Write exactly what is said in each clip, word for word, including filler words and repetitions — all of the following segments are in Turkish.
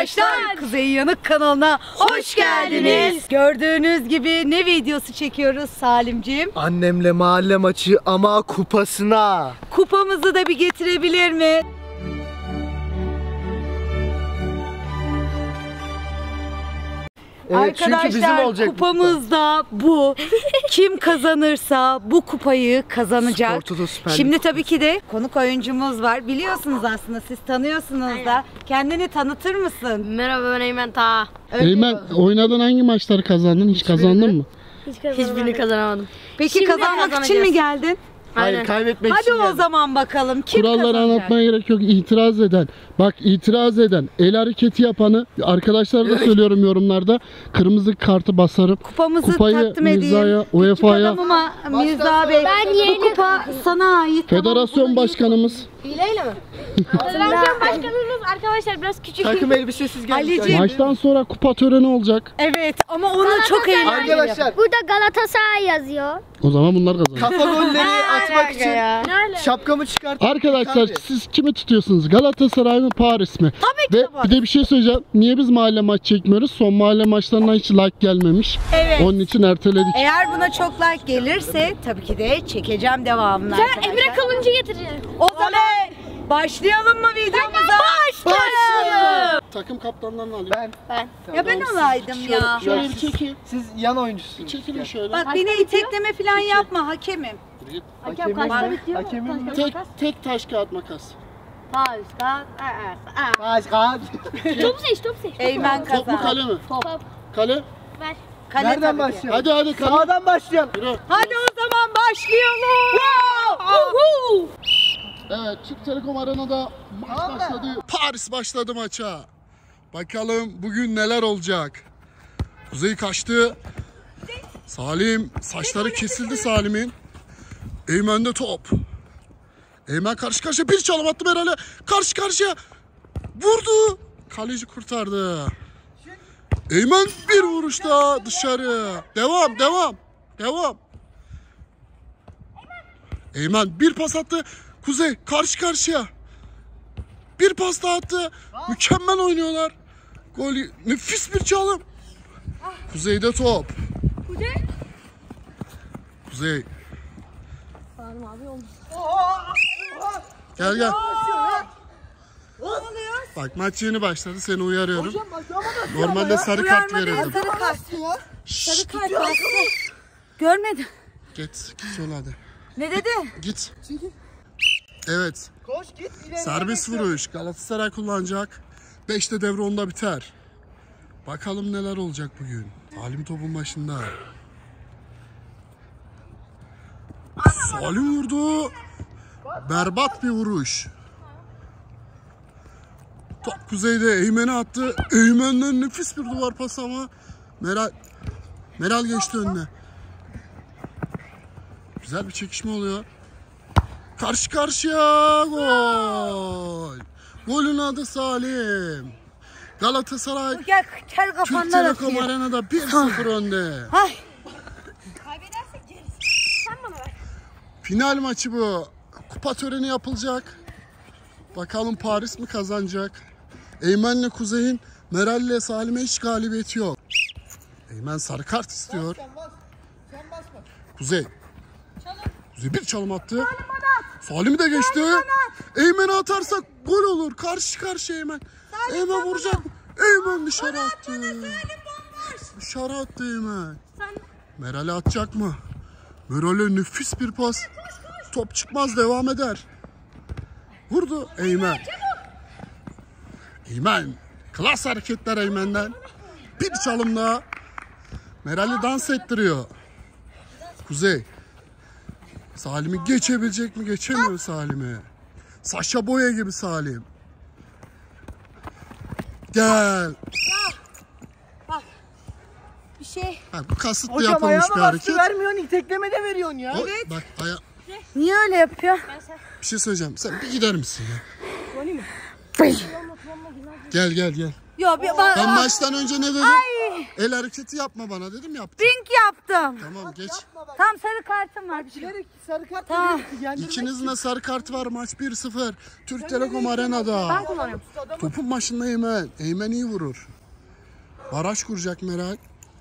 Arkadaşlar Kuzey Yanık kanalına hoş geldiniz. Gördüğünüz gibi ne videosu çekiyoruz Salimciğim? Annemle mahalle maçı ama kupasına. Kupamızı da bir getirebilir mi? Evet, çünkü bizim olacak kupamız da bu. Kim kazanırsa bu kupayı kazanacak. Şimdi tabii ki de konuk oyuncumuz var. Biliyorsunuz aslında, siz tanıyorsunuz da. Kendini tanıtır mısın? Merhaba, ben Eymen Taha. Eymen, oynadığın hangi maçları kazandın? Hiç kazandın mı? Hiç Hiçbirini kazanamadım. Peki Şimdi kazanmak için mi geldin? Hayır, kaybetmek Hadi için o geldim. zaman bakalım kim Kuralları kazanacak? anlatmaya gerek yok. İtiraz eden, bak itiraz eden, el hareketi yapanı arkadaşlara da söylüyorum yorumlarda. Kırmızı kartı basarım. Kupamızı Kupayı takdim edeyim. Mirza'ya, U E F A'ya. Ama Mirza Bey, Ben bu yeğenim. kupa sana ait. Federasyon başkanımız. Hileyle mi? Federasyon başkanımız arkadaşlar biraz küçük. Takım elbisesiz geldik. Ali'ciğim. Maçtan sonra kupa töreni olacak. Evet ama onu çok eğlenceli. Arkadaşlar Burada Galatasaray yazıyor. O zaman bunlar kazanır. kafa golleri atmak için ya? şapkamı çıkarttım. Arkadaşlar siz kimi tutuyorsunuz? Galatasaray mı, Paris mi? Tabii ki Ve de Paris. bir de bir şey söyleyeceğim. Niye biz mahalle maç çekmiyoruz? Son mahalle maçlarına hiç like gelmemiş. Evet. Onun için erteledik. Eğer buna çok like gelirse tabii ki de çekeceğim devamını arkadaşlar. Emre Kılınç'ı getireceğim. O zaman başlayalım mı videomuza? Başlayalım. Takım kaptanlarını alayım. Ben. Ben. Ya ben olaydım ya. Şöyle bir çekil. Siz yan oyuncusunuz. Çekilin şöyle. Bak beni itekleme falan yapma, hakemim. Hakem Hakemim, kaçta bitiyor? hakemim Tek tek taş kağıt makas. Taş, taş, Kaç kaç. Top seç, top seç. Eymen Top mu kazan. kale mi? Top. Kale. Ver. Kale Nereden tabii ki. başlayalım? Hadi hadi kale. Sağdan başlayalım. Yürü. Hadi o zaman başlayalım. Wow. Evet, Türk Telekom Arena'da maç Tamam. başladı. Paris başladı maça. Bakalım bugün neler olacak. Kuzey kaçtı. Salim, saçları kesildi Salim'in. Eymen'de top. Eymen karşı karşıya bir çalım attı herhalde. Karşı karşıya vurdu. Kaleci kurtardı. Eymen bir vuruşta dışarı. Devam, devam, devam. Eymen bir pas attı. Kuzey karşı karşıya. Bir pas daha attı. Mükemmel oynuyorlar. Gol, nefis bir çalım. Kuzey'de top. Kuzey. Kuzey. Salim abi oldu. Gel gel. Ne oluyor? Bak maç yeni başladı, seni uyarıyorum. Hocam bak ama nasıl Normalde sarı kart verirdim. Sarı kart. Sarı kart bastı. Görmedim. Git, git söyle hadi. Ne dedi? Git. Evet. Koş git ileri. Serbest vuruş. Galatasaray kullanacak. beşte devre onda biter. Bakalım neler olacak bugün. Salim topun başında. Salim vurdu. Berbat bir vuruş. Top Kuzey'de Eymen'e attı. Eymen'den nefis bir duvar pası ama Meral Meral geçti önüne. Güzel bir çekişme oluyor. Karşı karşıya gol. Golün adı Salim. Galatasaray Gel kel Türk kafandan Telekom atıyor. Arena'da bir sıfır önde. Ay. Sen bana ver. Final maçı bu. Kupa töreni yapılacak. Bakalım Paris mi kazanacak? Eymen'le Kuzey'in Meral'le Salim'e hiç galibiyeti yok. Eymen sarı kart istiyor. Kuzey. Kuzey bir çalım attı. Salim'i de geçti. Eymen'e atarsak gol olur. Karşı karşıya Eymen. Eymen vuracak. Eymen dışarı attı. Dışarı attı Eymen. Meral'e atacak mı? Meral'e nefis bir pas. Top çıkmaz, devam eder. Vurdu Eymen. Eymen. Klas hareketler Eymen'den. Bir çalım daha. Meral'i dans ettiriyor. Kuzey. Salim'i geçebilecek mi? Geçemiyor Salim'i. Saşa Boya gibi Salim. Gel. Bir şey. Ha, bu kasıtlı Hocam yapılmış ayağıma bir baskı hareket. vermiyorsun, itekleme de veriyorsun ya. O, bak aya Niye öyle yapıyor? bir şey söyleyeceğim. Sen bir gider misin ya? Oynayayım mı? Gel gel gel. Yo, bir, ba- Ben maçtan önce ne dedim? Ay. El hareketi yapma bana dedim, yaptım. Pink yaptım. Tamam geç. Tam sarı kartım var. Bilerek sarı kart Tamam. İkinizin de sarı kart var, maç bir sıfır. Türk Telekom Arena'da. Topun başında Eymen. Eymen iyi vurur. Baraj kuracak Meral.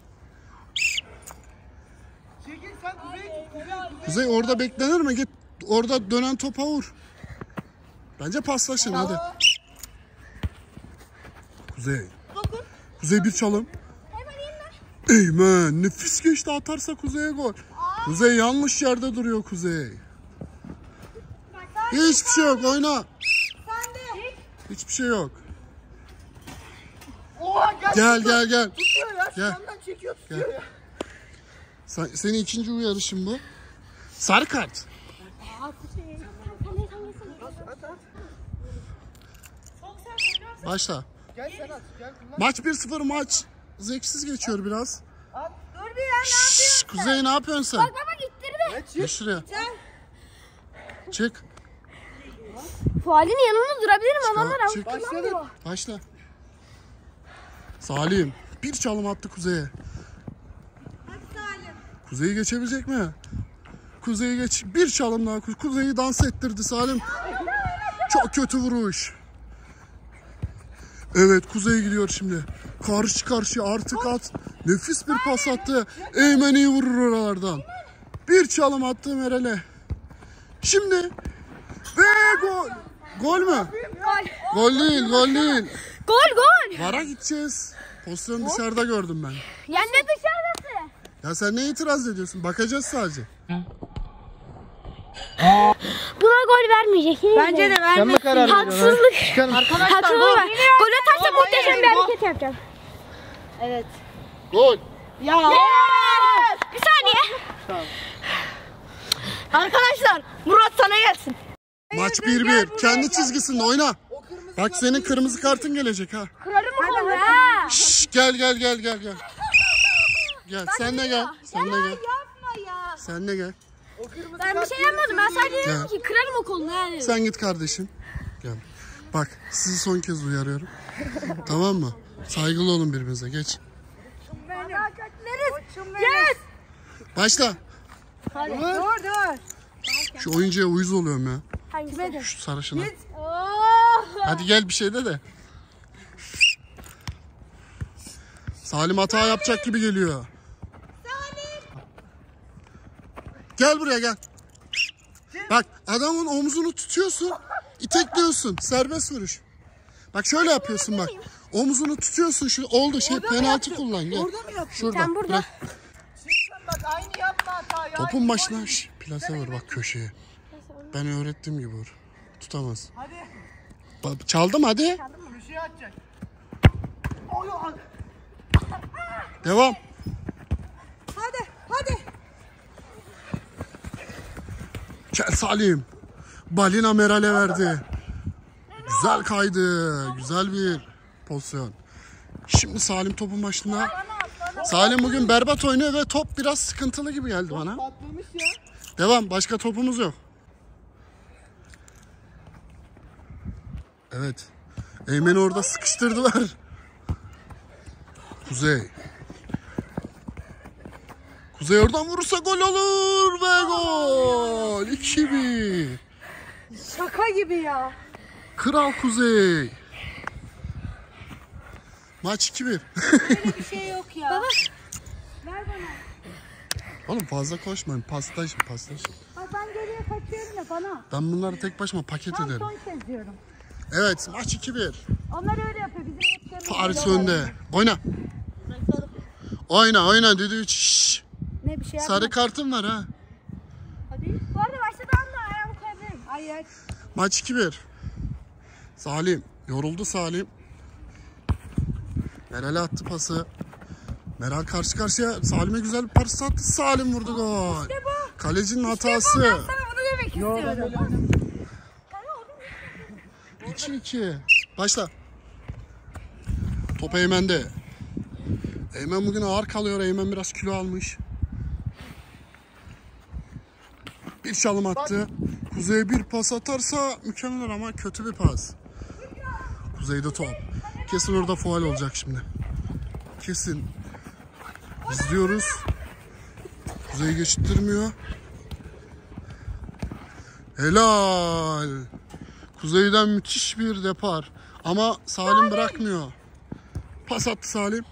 Kuzey orada beklenir mi? Git orada dönen topa vur. Bence paslaşın hadi. Kuzey. Kuzey bir çalım. Eymen nefis geçti, atarsa Kuzey'e gol. Kuzey yanlış yerde duruyor Kuzey. Hiçbir şey yok, oyna. Hiçbir şey yok. Gel gel gel. Gel. Gel. Sen, senin ikinci uyarışın bu. Sarı kart. Başla. Maç bir sıfır, maç zevksiz geçiyor biraz. Dur bir ya, ne Şşş, Kuzey ne yapıyorsun sen? Baba gittirdi. Geç şuraya. Çık. Fualin yanında durabilirim ama onlar Çık. avutlamıyor. Başla. Salim bir çalım attı Kuzey'e. Kuzey'i geçebilecek mi? Kuzey'i geç. Bir çalım daha. Kuzey'i dans ettirdi Salim. Çok kötü vuruş. Evet, Kuzey gidiyor şimdi. Karşı karşıya artık at. Nefis bir pas attı. Eymen iyi vurur oralardan. Bir çalım attı Meral'e. Şimdi ve gol. Gol mü? Gol değil, gol değil. Gol gol. Vara gideceğiz. Pozisyonu dışarıda gördüm ben. Ya ne dışarıdası? Ya sen ne itiraz ediyorsun? Bakacağız sadece. Buna gol vermeyecek. Bence de Sen mi vermesin. karar veriyorsun? Haksızlık. Çıkarın. Haksızlık var. Gol atarsa muhteşem bir hareket yapacağım. Evet. Gol. Ya. Bir saniye. Arkadaşlar Murat sana gelsin. Maç bir bir. Kendi çizgisinde oyna. Bak senin kırmızı kartın gelecek ha. Kırarım o kolu ha. Şşş, gel gel gel gel gel. Gel sen de gel. Sen de gel. Yapma ya. Sen de gel. Ben bir şey yapmadım. Ben sadece Gel. dedim ki kırarım o kolunu yani. Sen git kardeşim. Gel. Bak sizi son kez uyarıyorum. Tamam mı? Saygılı olun birbirinize. Geç. Yes. Başla. Dur dur. Şu oyuncuya uyuz oluyorum ya. Hangisi? Şu sarışına. Oh. Hadi gel bir şey de de. Salim hata yapacak gibi geliyor. Gel buraya gel. Bak adamın omzunu tutuyorsun. İtekliyorsun. Serbest vuruş. Bak şöyle yapıyorsun bak. Omzunu tutuyorsun. Şu oldu şey penaltı kullan gel. Şurada. Sen burada. Bırak. Bak aynı yapma hatayı. Topun başına şş, plase vur bak köşeye. Ben öğrettiğim gibi vur. Tutamaz. Hadi. Çaldım hadi. Köşeye atacak. Devam. Hadi hadi. Gel Salim. Balina Meral'e verdi. Güzel kaydı. Güzel bir pozisyon. Şimdi Salim topun başında. Salim bugün berbat oynuyor ve top biraz sıkıntılı gibi geldi bana. Patlamış ya. Devam. Başka topumuz yok. Evet. Eymen'i orada sıkıştırdılar. Kuzey. Kuzey oradan vurursa gol olur ve gol. iki bir. Şaka gibi ya. Kral Kuzey. Maç iki bir. Böyle bir şey yok ya. Baba. Ver bana. Oğlum fazla koşmayın. Pastaj, pastaj. Bak ben geriye kaçıyorum ya bana. Ben bunları tek başıma paket Tam ederim. son kez diyorum. Evet, maç iki bir. Onlar öyle yapıyor. Bizim yaptıklarımız Paris öyle önde. Oyna. Oyna, oyna düdüğü. Şşş. Ne bir şey yapma. Sarı kartım var ha. Hadi. Bu arada başladı ama ayağımı koyabilirim. Hayır. Maç iki bir. Salim. Yoruldu Salim. Meral'e attı pası. Meral karşı karşıya. Salim'e güzel bir pas attı. Salim vurdu gol. İşte bu. Kalecinin hatası. Sana bunu demek istiyorum. iki iki. Başla. Top Eymen'de. Eymen bugün ağır kalıyor. Eymen biraz kilo almış. Bir çalım attı. Kuzey'e bir pas atarsa mükemmel ama kötü bir pas. Kuzey'de top. Kesin orada faul olacak şimdi. Kesin. İzliyoruz. Kuzey geçittirmiyor. Helal. Kuzey'den müthiş bir depar. Ama Salim bırakmıyor. Pas attı Salim.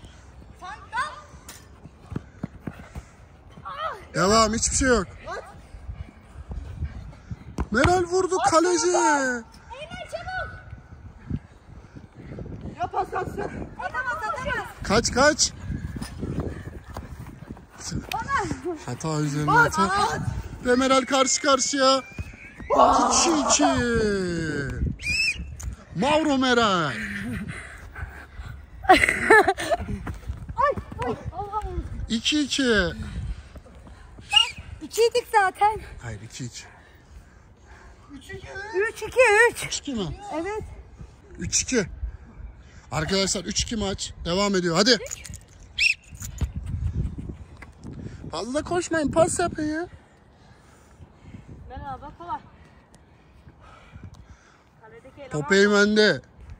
Devam, hiçbir şey yok. Meral vurdu kaleci. Eymen çabuk. Ya pas atsın. Atamaz atamaz. Kaç kaç. Hata üzerine hata. Ve Meral karşı karşıya. iki iki. Mauro Meral. iki iki. İkiydik zaten. Hayır iki iki. Üç iki üç. üç iki mi? Evet. üç iki. Arkadaşlar üç iki maç devam ediyor. Hadi. Fazla koşmayın, pas yapın ya. Merhaba kolay. Kaledeki eleman. Top Eymen'de.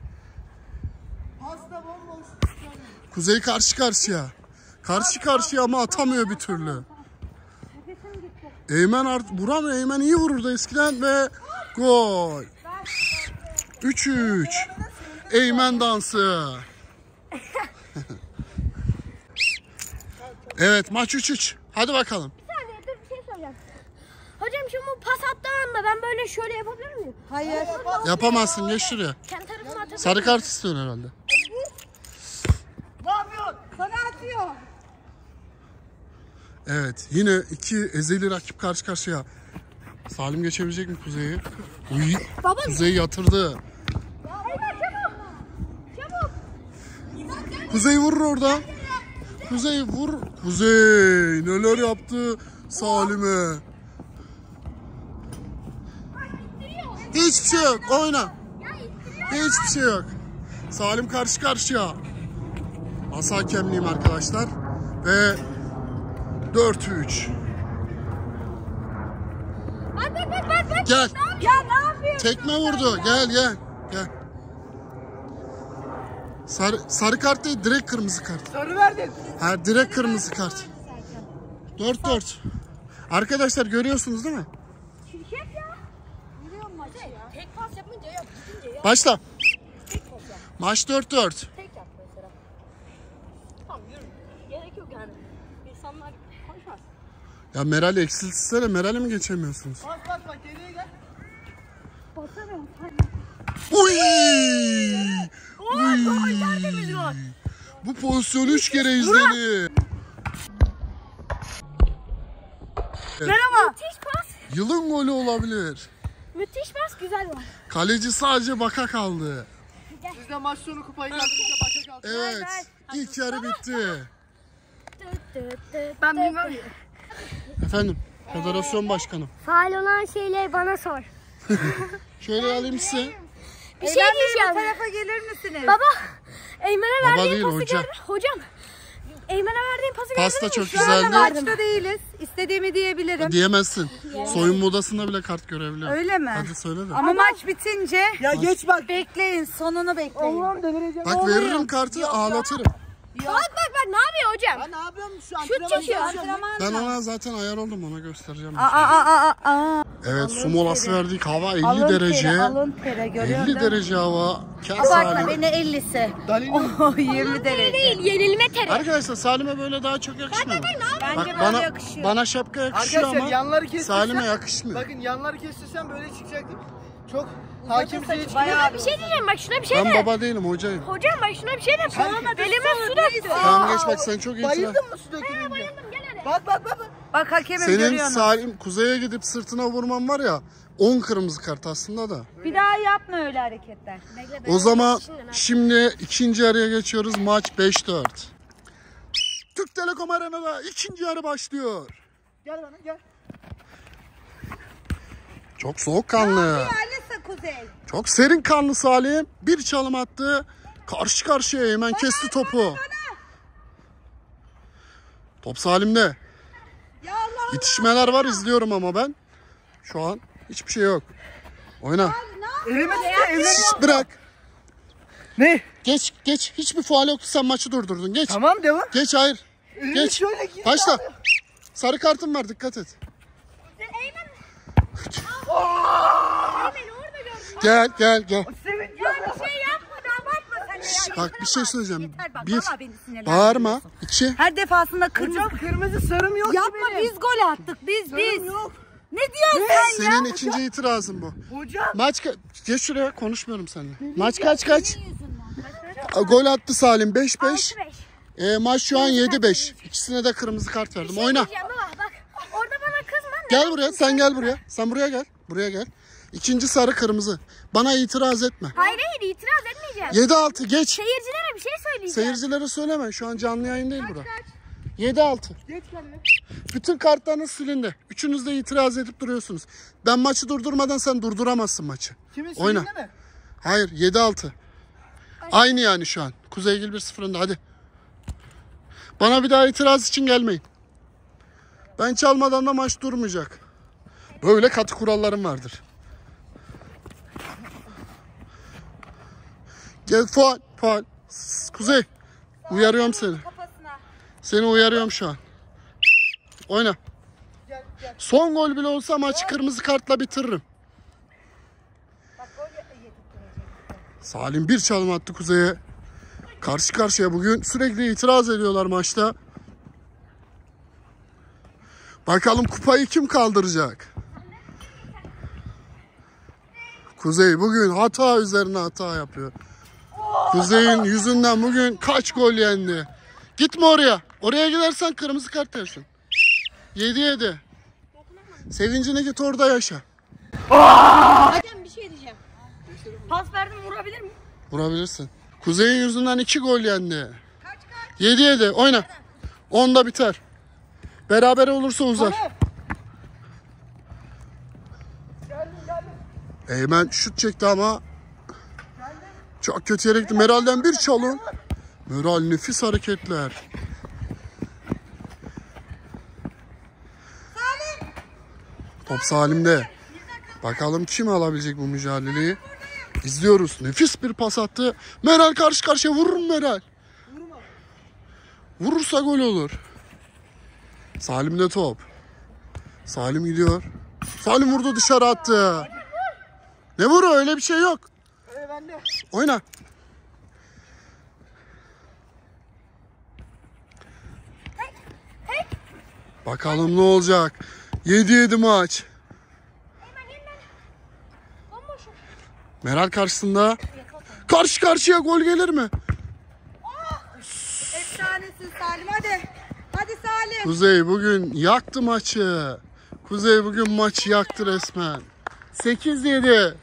Kuzey karşı karşıya. Karşı karşıya ama atamıyor bir türlü. Eymen art vuramıyor. Eymen iyi vururdu eskiden ve gol. üç üç. Eymen dansı. Evet, maç üç üç. Hadi bakalım. Bir saniye dur bir şey soracağım. Hocam şimdi bu pas attığı anda ben böyle şöyle yapabilir miyim? Hayır. Yapamazsın, geç şuraya. Kendi tarafıma atabilir Sarı kart istiyorsun herhalde. Ne yapıyorsun? Sana atıyor. Evet, yine iki ezeli rakip karşı karşıya. Salim geçebilecek mi Kuzey'i? Uy, Kuzey yatırdı. Eymen çabuk. Çabuk. Kuzey vurur orada. Kuzey vur. Kuzey neler yaptı Salim'e. Hiçbir şey yok. Oyna. Hiçbir şey yok. Salim karşı karşıya. As hakemliyim arkadaşlar. Ve dört üç. Bak bak bak bak bak. Gel. Ya ne yapıyorsun? Tekme vurdu. Gel gel. Gel. Sarı, sarı kart değil, direkt kırmızı kart. Sarı verdin. Ha, direkt kırmızı kart. dört dört. Arkadaşlar görüyorsunuz değil mi? Şirket ya. Biliyorum maçı ya. Tek pas yapınca yap. Gidince yap. Başla. Tek pas yap. Maç dört dört. Tek yap mesela. Tamam yürü. Gerek yok yani. İnsanlar konuşmaz. Ya Meral'i eksiltsene. Meral'e mi geçemiyorsunuz? Bas bas bak geriye gel. Basamıyorum. Uy! Gol gol tertemiz gol. Bu pozisyonu üç kere izledi. Merhaba. Müthiş pas. Yılın golü olabilir. Müthiş pas güzel var. Kaleci sadece baka kaldı. Siz de maç sonu kupayı kaldırınca baka kaldı. Evet. İlk yarı bitti. Ben bilmem. Efendim, federasyon başkanı. Faal olan şeyleri bana sor. Şöyle alayım size. Bir şey Bu diyeceğim. tarafa gelir misiniz? Baba. Eymen'e Baba verdiğin değil, pası hoca. gördün. Hocam. Eymen'e verdiğin pası Pasta gördün mü? çok Şu anda güzeldi. maçta değiliz. İstediğimi diyebilirim. Diyemezsin. Soyunma odasında bile kart görebiliyorum. Öyle mi? Hadi söyle de. Ama maç bitince Ya geç bak. bekleyin. Sonunu bekleyin. Allah'ım delireceğim. Bak veririm kartı, ağlatırım. Bak bak bak ne yapıyor hocam? Ya ne yapıyorsun şu an? Şut çekiyor. Ben ona zaten ayar oldum, ona göstereceğim. Aa aa aa aa. Evet, su molası verdik. Hava elli Alın derece. teri, alın teri. Görüyor elli musun? derece hava. Kes Abartma Salim. beni ellisi. Danilo. Oh, yirmi derece. Değil yenilme teri. Arkadaşlar Salim'e böyle daha çok yakışmıyor mu? Bence Bak böyle bana, yakışıyor. bana şapka yakışıyor Arkadaşlar ama yanları kestirsen. Salim'e yakışmıyor. Bakın yanları kestirsen böyle çıkacaktım. Çok hakimciye çıkıyor. bayağı Bir şey diyeceğim bak şuna bir şey Ben de. baba değilim, hocayım. Hocam bak şuna bir şey de. Elime su döktü. Tamam geç bak, sen çok iyisin. Bayıldın mı su dökülünce? Bayıldım gel hadi. Bak bak bak. bak. Bak hakemim Senin görüyorsun. Salim kuzeye gidip sırtına vurman var ya, on kırmızı kart aslında da. Bir daha yapma öyle hareketler. O zaman şimdi ikinci yarıya geçiyoruz. Maç beş dört. Türk Telekom Arena'da ikinci yarı başlıyor. Gel bana gel. Çok soğukkanlı. Alisa Kuzey. Çok serin kanlı Salim. Bir çalım attı. Karşı karşıya hemen kesti topu. Top Salim'de. Ya Allah. İtişmeler var, izliyorum ama ben. Şu an hiçbir şey yok. Oyna. Elime tutuyor elime. Şşş, bırak. Ne? Geç geç. Hiçbir faul yoktu, sen maçı durdurdun. Geç. Tamam devam. Geç hayır. Ee, Geç. şöyle gir Başla. abi. Sarı kartın var, dikkat et. Eymen. Eymen orada gördüm. Gel gel gel. Sevinç Ya bir şey yapmadı, abartma sen de Şş, ya. bak bir şey söyleyeceğim. Yeter bak, Bir, vallahi beni sinirlendirme. bağırma. İki. Her defasında kırmızı. Hocam kırmızı sarım yok ki Yapma, benim. biz gol attık biz Sarım biz. yok. Ne diyorsun sen ya? Senin ikinci itirazın bu. Hocam. Maç ka- geç şuraya, konuşmuyorum seninle. Maç kaç kaç? Aa, Gol attı Salim, beş beş. altı beş. E, maç şu an yedi beş. İkisine de kırmızı kart verdim. Oyna. Diyeceğim baba bak. Orada bana kızma. Gel buraya, sen gel buraya. Sen buraya gel. Buraya gel. İkinci sarı kırmızı. Bana itiraz etme. Hayır hayır itiraz etmeyeceğim. yedi altı geç. Seyircilere bir şey söyleyeceğim. Seyircilere söyleme. Şu an canlı yayın değil bura. yedi altı. Geç kaleye. Bütün kartlarınız silindi. Üçünüz de itiraz edip duruyorsunuz. Ben maçı durdurmadan sen durduramazsın maçı. Kimin Oyna. silindi mi? Hayır, yedi altı. Aynı yani şu an. Kuzeygil bir sıfır önde, hadi. Bana bir daha itiraz için gelmeyin. Ben çalmadan da maç durmayacak. Böyle katı kurallarım vardır. Gel faul, faul. Kuzey, uyarıyorum seni. Seni uyarıyorum şu an. Oyna. Son gol bile olsa maçı kırmızı kartla bitiririm. Salim bir çalım attı Kuzey'e. Karşı karşıya bugün sürekli itiraz ediyorlar maçta. Bakalım kupayı kim kaldıracak? Kuzey bugün hata üzerine hata yapıyor. Kuzey'in yüzünden bugün kaç gol yendi. Gitme oraya. Oraya gidersen kırmızı kart yersin. yedi yedi. Sevincini git orada yaşa. Hakem bir şey diyeceğim. Pas verdim, vurabilir miyim? Vurabilirsin. Kuzey'in yüzünden iki gol yendi. yedi yedi. Oyna. onda biter. Beraber olursa uzar. Eymen şut çekti ama çok kötü yere gitti. Meral'den bir çalım. Meral nefis hareketler. Top Salim'de. Bakalım kim alabilecek bu mücadeleyi. İzliyoruz. Nefis bir pas attı. Meral karşı karşıya, vurur mu Meral? Vurursa gol olur. Salim'de top. Salim gidiyor. Salim vurdu, dışarı attı. Ne vuru, öyle bir şey yok. Oyna. Bakalım ne olacak. yedi yedi maç. Meral karşısında. Karşı karşıya gol gelir mi? Efsanesin Salim, hadi. Hadi Salim. Kuzey bugün yaktı maçı. Kuzey bugün maçı yaktı resmen. sekiz yedi.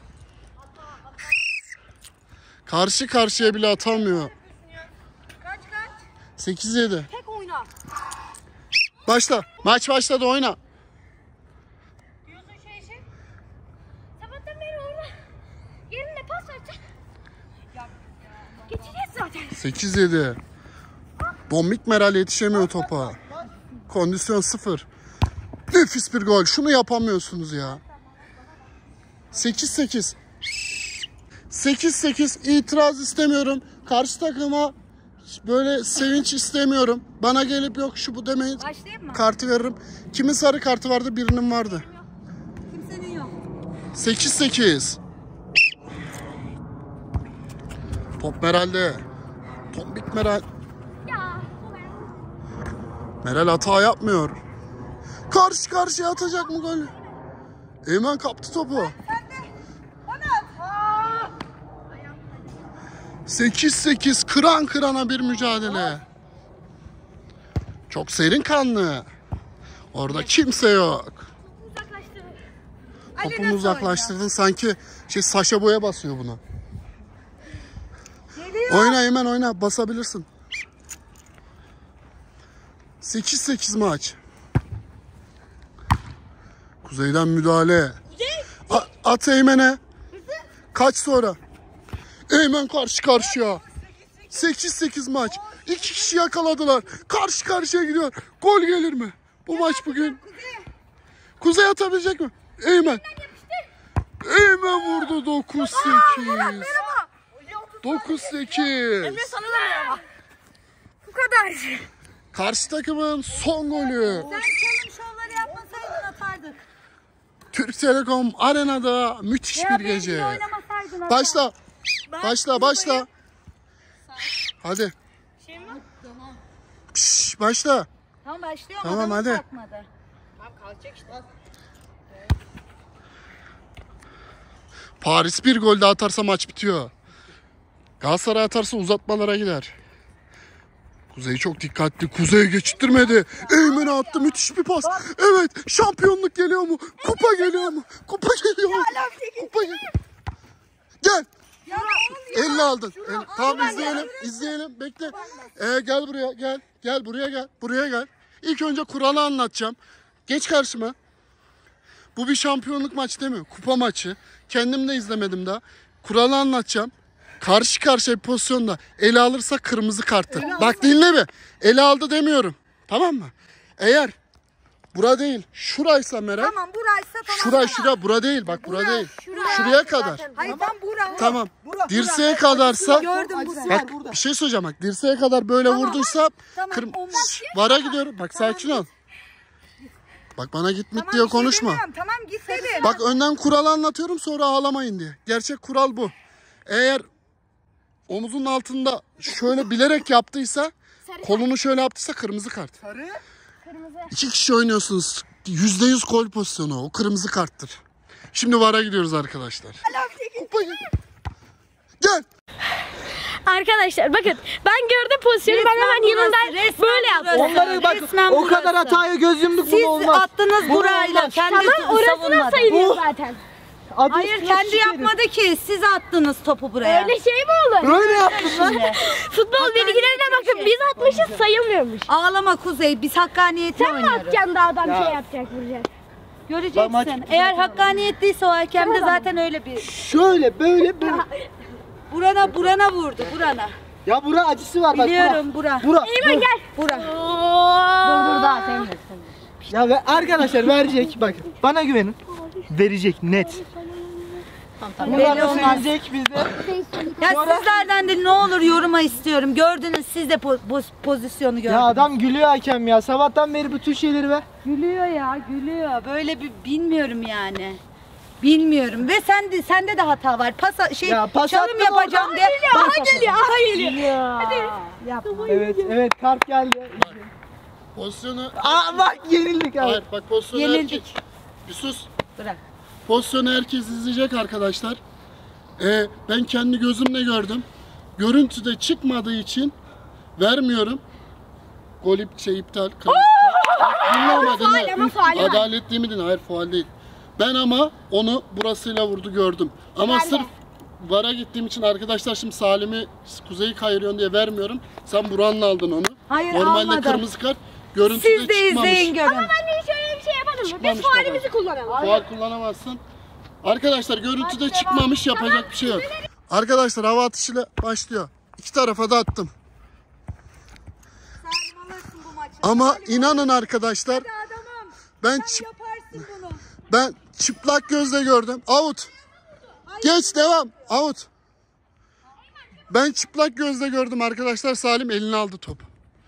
Karşı karşıya bile atamıyor. Kaç kaç? sekiz yedi. Tek oyna. Başla. Maç başladı, oyna. Diyorsun şey için. Sabahtan beri orada. Yerine pas verecek. Geçeceğiz zaten. sekiz yedi. Bombik Meral yetişemiyor topa. Kondisyon sıfır. Nefis bir gol. Şunu yapamıyorsunuz ya. sekiz sekiz. sekiz sekiz. İtiraz istemiyorum. Karşı takıma böyle sevinç istemiyorum. Bana gelip yok şu bu demeyin. Başlayayım mı? Kartı veririm. Kimin sarı kartı vardı? Birinin vardı. Kimsenin yok. sekiz sekiz. Top Meral'de. Tombik Meral. Ya. Meral hata yapmıyor. Karşı karşıya atacak mı gol? Eymen kaptı topu. sekiz sekiz, kıran kırana bir mücadele. Çok serin kanlı. Orada kimse yok. Uzaklaştırın. Topumu uzaklaştırdın, sanki şey Saşa Boya basıyor buna. Oyna Eymen, oyna, basabilirsin. sekiz sekiz maç. Kuzey'den müdahale. A- at Eymen'e. Kaç sonra? Eymen karşı karşıya. sekiz sekiz maç. İki kişi yakaladılar. Karşı karşıya gidiyor. Gol gelir mi? Bu maç bugün. Kuzey atabilecek mi? Eymen. Eymen vurdu dokuz sekiz. dokuz sekiz. Emre sana da merhaba. Bu kadar. Karşı takımın son golü. Sen çalım şovları yapmasaydın atardık. Türk Telekom Arena'da müthiş Ya bir benimle gece. oynamasaydın atar. Başla. Başla başla. Hadi. Şey mi? Tamam. Şş, başla. Tamam başlıyorum. Tamam, adamı hadi. bırakmadı. Tamam kalacak işte. Paris bir gol daha atarsa maç bitiyor. Galatasaray atarsa uzatmalara gider. Kuzey çok dikkatli. Kuzey geçittirmedi. Eymen'e attı. Müthiş bir pas. Evet. Şampiyonluk geliyor mu? Kupa geliyor mu? Kupa geliyor mu? Kupa geliyor. Gel. elli aldın. El- Tamam izleyelim. İzleyelim. Bekle. Ee, gel buraya. Gel. Gel buraya gel. Buraya gel. İlk önce kuralı anlatacağım. Geç karşıma. Bu bir şampiyonluk maçı değil mi? Kupa maçı. Kendim de izlemedim daha. Kuralı anlatacağım. Karşı karşıya bir pozisyonda ele alırsa kırmızı karttır. Bak dinle bir. Ele aldı demiyorum. Tamam mı? Eğer bura değil, şuraysa Meral. Tamam buraysa tamam. Şura şura bura değil. Bak bura değil. Şuraya kadar. Hayır tam bura. Tamam. Dirseğe kadarsa Gördüm burayı. bak bir şey söyleyeceğim bak. Dirseğe kadar böyle vurduysa Tamam, kırm- o maç- Şşş, vara gidiyorum. Bak sakin ol. Bak bana git mit Tamam, diye bir şey konuşma. demiyorum. Tamam git dedim. Bak önden kuralı anlatıyorum sonra ağlamayın diye. Gerçek kural bu. Eğer omuzun altında şöyle bilerek yaptıysa, kolunu şöyle yaptıysa kırmızı kart. İki kişi oynuyorsunuz. Yüzde yüz gol pozisyonu. O kırmızı karttır. Şimdi vara gidiyoruz arkadaşlar. Kupa gel. Gel. Arkadaşlar bakın ben gördüm pozisyonu ben hemen yanından resmen böyle yaptım. burası. Onları bak Resmen o kadar burası. hataya göz yumduk Siz bunu olmaz. attınız Bu burayla. olmaz. Kendi Tamam orası da savunmadı. sayılıyor Bu- zaten. Adı Hayır üstüne kendi şişerim. yapmadı ki. Siz attınız topu buraya. Öyle şey mi olur? Öyle yaptın lan. Futbol bilgilerine bakın biz atmışız sayılmıyormuş. Ağlama Kuzey. Biz hakkaniyetle Sen mi oynuyoruz. atacaksın da adam Ya. şey yapacak vuracak? Göreceksin. Maç- Eğer hakkaniyetliyse o hakem de zaten öyle bir. Şöyle böyle böyle. Burana burana vurdu. Burana. Ya bura acısı var bak. Biliyorum bura. Bura. bura. Eymen gel. Bura. Dur dur daha sen Ya ve arkadaşlar verecek bak. Bana güvenin. Verecek net. Belli Bunlar olmaz. verecek bizde. Ya Sonra- sizlerden de ne olur yoruma istiyorum. Gördünüz siz de po- po- pozisyonu gördünüz. Ya adam gülüyor hakem ya. Sabahtan beri bütün şeyleri ver. Gülüyor ya gülüyor. Böyle bir bilmiyorum yani. Bilmiyorum ve sen de sende de hata var. Pas şey Ya pas çalım attın yapacağım orada. diye. Aha Bak- geliyor aha geliyor. Hadi. Yapma. Evet evet kart geldi. Pozisyonu... Aa bak yenildik abi. Hayır bak pozisyonu Yenildik. herkes... Bir sus. Bırak. Pozisyonu herkes izleyecek arkadaşlar. Ee, ben kendi gözümle gördüm. Görüntüde çıkmadığı için vermiyorum. Gol ip, şey iptal. Kırmızı kart. Dinle ama dinle. ama faul var. Adaletli mi dinle? Hayır faul değil. Ben ama onu burasıyla vurdu gördüm. Ama Ben de. sırf vara gittiğim için arkadaşlar şimdi Salim'i Kuzey'i kayırıyorsun diye vermiyorum. Sen Buran'la aldın onu. Hayır, Normalde almadım. kırmızı kart. Görüntüde Siz de çıkmamış. izleyin görün. Ben de hiç öyle bir şey yapmadım mı? Biz Çıkmamış fualimizi baba. kullanalım. Faul kullanamazsın. Arkadaşlar görüntüde çıkmamış yapacak bir şey yok. Arkadaşlar hava atışıyla başlıyor. İki tarafa da attım. Ama inanın arkadaşlar ben çı- Yaparsın bunu. ben çıplak gözle gördüm. Out. Geç devam. Out. Ben çıplak gözle gördüm arkadaşlar. Salim eline aldı topu.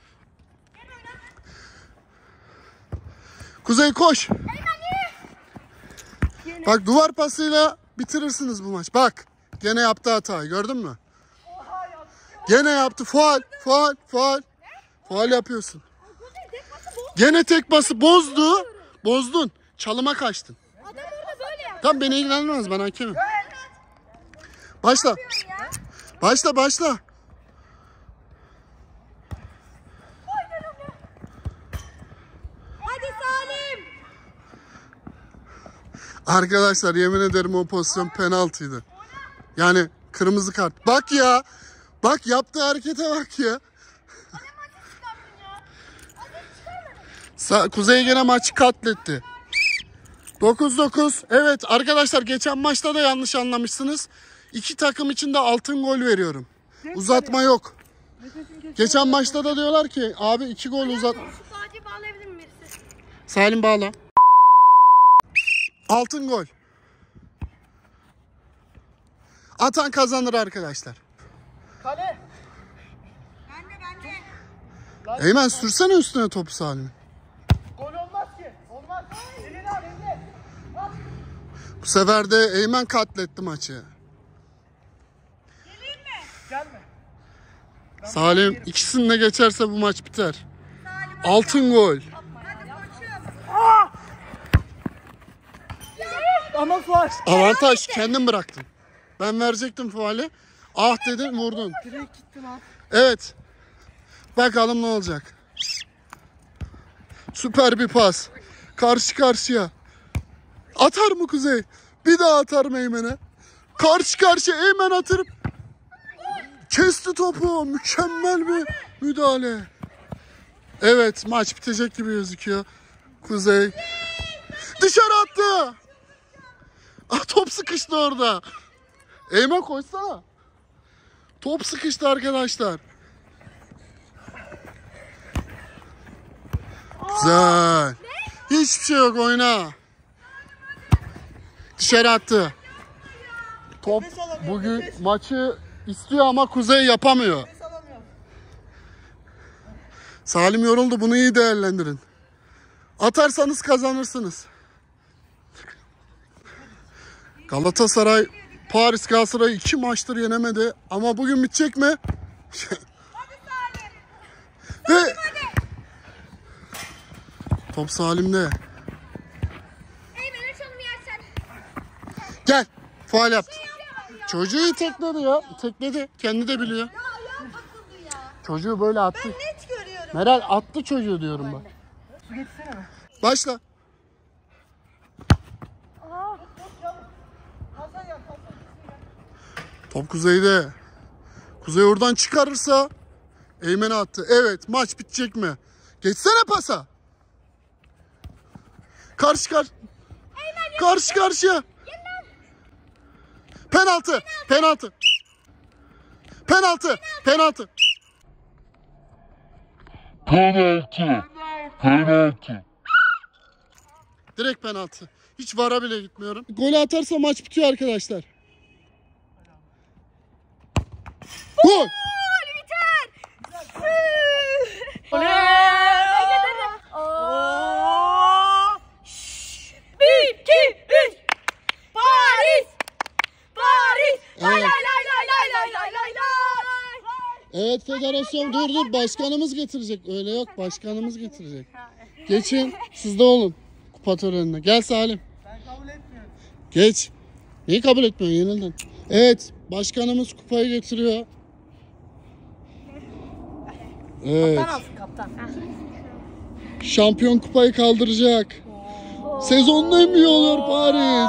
Kuzey koş. Bak duvar pasıyla bitirirsiniz bu maç. Bak gene yaptı hatayı gördün mü? Gene yaptı. Faul, faul, faul. Faul yapıyorsun. Gene tek bası bozdu. Bozdun. Çalıma kaçtın. Tam beni ilgilenmez, ben hakemim. Başla. Başla başla. Hadi Salim. Arkadaşlar yemin ederim o pozisyon penaltıydı. Yani kırmızı kart. Bak ya. Bak yaptığı harekete bak ya. Sa- Kuzey gene maçı katletti. dokuz dokuz. Evet arkadaşlar geçen maçta da yanlış anlamışsınız. İki takım için de altın gol veriyorum. Uzatma yok. Geçen maçta da diyorlar ki abi iki gol uzat. Sadece bağlayabilir miyim birisi? Salim bağla. Altın gol. Atan kazanır arkadaşlar. Kale. Eymen sürsene üstüne topu Salim. Gol olmaz ki. Olmaz. Elini al elini. Bu sefer de Eymen katletti maçı. Gelme. Salim ikisini de geçerse bu maç biter. Altın gol. Ama faul. Avantaj kendin bıraktın. Ben verecektim faali. Ah dedin vurdun. Direkt gittim abi. Evet. Bakalım ne olacak. Süper bir pas. Karşı karşıya. Atar mı Kuzey? Bir daha atar mı Eymen'e? Karşı karşıya Eymen atırıp kesti topu. Mükemmel bir müdahale. Evet, maç bitecek gibi gözüküyor. Kuzey dışarı attı. Ah, top sıkıştı orada. Eymen koşsana. Top sıkıştı arkadaşlar. Güzel. Hiçbir şey yok, oyna. Dışarı attı. Top bugün maçı istiyor ama Kuzey yapamıyor. Salim yoruldu, bunu iyi değerlendirin. Atarsanız kazanırsınız. Galatasaray Paris Galatasaray iki maçtır yenemedi ama bugün bitecek mi? Ve top Salim'de. Gel. Faul yaptı. Çocuğu tekledi ya. Tekledi. Kendi de biliyor. Çocuğu böyle attı. Net görüyorum. Meral attı çocuğu diyorum ben. Su getirsene mi? Başla. Top Kuzey'de. Kuzey oradan çıkarırsa Eymen'e attı. Evet, maç bitecek mi? Geçsene pasa. Karşı kar. Karşı karşıya. Penaltı. Penaltı. Penaltı. Penaltı. Penaltı. Penaltı. Direkt penaltı. Hiç vara bile gitmiyorum. Golü atarsa maç bitiyor arkadaşlar. Gol. Bir, iki, üç. Paris. Paris. Lay lay Evet. lay lay lay lay lay lay lay. Evet, federasyon dur dur, başkanımız getirecek. Öyle yok, başkanımız getirecek. Geçin, siz de olun kupa törenine. Gel Salim. Ben kabul etmiyorum. Geç. Niye kabul etmiyorsun? Yenildin. Evet, başkanımız kupayı getiriyor. Evet. Kaptan. Şampiyon kupayı kaldıracak. Sezonun en büyüğü oluyor Paris.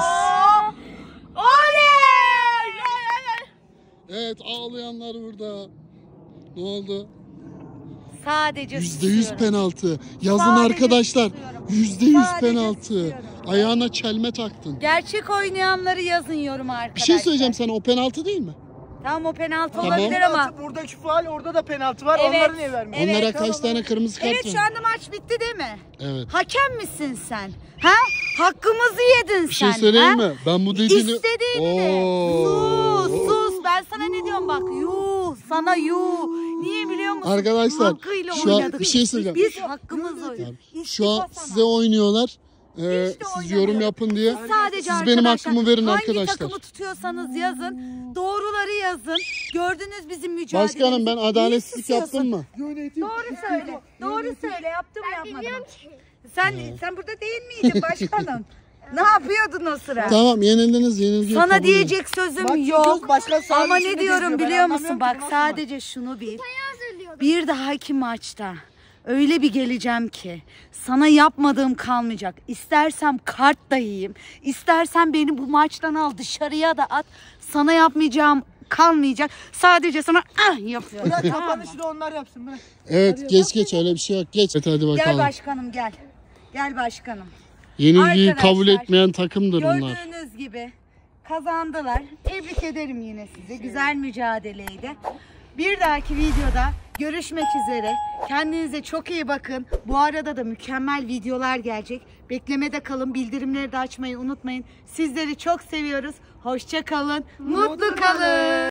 Oley! Evet, ağlayanlar burada. Ne oldu? Sadece Yüzde yüz susuyorum. penaltı. Yazın Sadece arkadaşlar. susuyorum. Yüzde yüz Sadece penaltı. susuyorum. Ayağına çelme taktın. Gerçek oynayanları yazın yorum arkadaşlar. Bir şey söyleyeceğim sana, o penaltı değil mi? Tamam, o penaltı Tamam. olabilir ama. Penaltı, buradaki faul, orada da penaltı var. Evet. Onları niye vermiyor? Evet, Onlara tamam. kaç tane kırmızı kart Evet, var? şu anda maç bitti değil mi? Evet. Hakem misin sen? Ha? Hakkımızı yedin Bir sen. şey söyleyeyim ha? mi? Ben bu dediğini... İstediğini de. Oo. Sus sus. Ben sana ne diyorum bak. Yuh. Sana yuh. Niye biliyor musun? Arkadaşlar, Hakkıyla şu an oynadık. bir şey söyleyeceğim. Biz hakkımızı oynadık. Şu an size oynuyorlar. Ee, İşte siz oynanıyor. yorum yapın diye. Sadece Siz benim arkadaşlar, hakkımı verin hangi arkadaşlar. takımı tutuyorsanız yazın. Doğruları yazın. Gördünüz bizim mücadelemizi. Başkanım, ben Niye adaletsizlik susuyorsun? yaptım mı? Yönetim. Doğru söyle. Doğru söyle. Yaptım mı yapmadım mı? Sen, sen burada değil miydin başkanım? Ne yapıyordun o sıra? Tamam, yenildiniz, yenilgi Sana kabul edin. diyecek sözüm Maç yok. gidiyoruz, başkan sahada Ama işini ne diyorum geziyor. Ben biliyor anlamıyorum musun? ki, Bak, nasıl sadece şunu bil. Bir dahaki maçta öyle bir geleceğim ki sana yapmadığım kalmayacak. İstersem kart da yiyeyim. İstersen beni bu maçtan al, dışarıya da at. Sana yapmayacağım kalmayacak. Sadece sana ah yapıyorum. Bırak, Tamam mı? kapanışı da onlar yapsın. Bırak. Evet, geç geç, öyle bir şey yok. Geç. Evet, hadi Gel bakalım. başkanım gel. Gel başkanım. Yenilgiyi Arkadaşlar, kabul etmeyen takımdır bunlar. Gördüğünüz gibi kazandılar. Tebrik ederim yine sizi. Güzel mücadeleydi. Bir dahaki videoda görüşmek üzere. Kendinize çok iyi bakın. Bu arada da mükemmel videolar gelecek. Beklemede kalın. Bildirimleri de açmayı unutmayın. Sizleri çok seviyoruz. Hoşça kalın. Mutlu kalın.